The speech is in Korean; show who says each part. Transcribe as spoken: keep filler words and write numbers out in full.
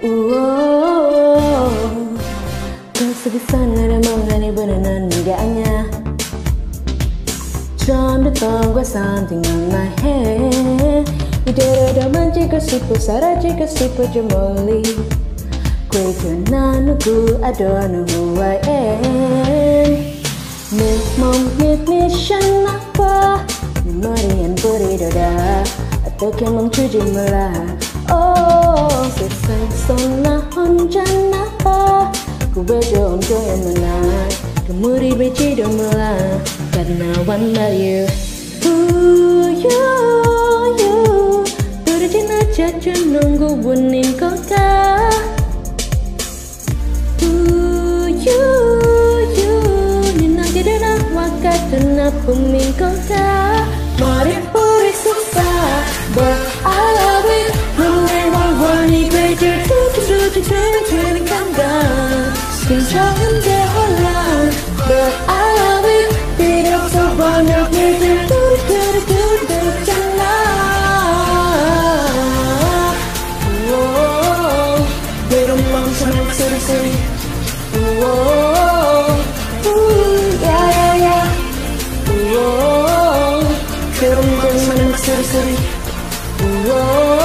Speaker 1: 우오 그 속에서 나를 멍하니 보는 넌 네가 아냐 처음 듣던 과 something on my head 이대로 더 만지고 싶어 사라지고 싶어 저 멀리 Quicker 난 누구 I don't know who I am 내 몸이 미션 나빠 내 머리엔 불이 돋아 어떻게 멈추지 몰라 oh, 세상에서 나 혼자 나빠 그 외로움 조용한 날 눈물이 비치도 몰라 got no one but you Ooh, you, you 부르지 나 자주 농구원인 걸까 Ooh, you, you 네 나기를 나와 같은 나쁨인 걸까 머리뿌리 쏟아 But I love it 눈에 원원이 되게 두두두두두두는 감각 괜찮은데 혼란 But I love it 비로소 번역해줄 두두두두두두잖아 외로운 멍청한 목소리 소리 야야야 외로운 멍청한 목소리 소리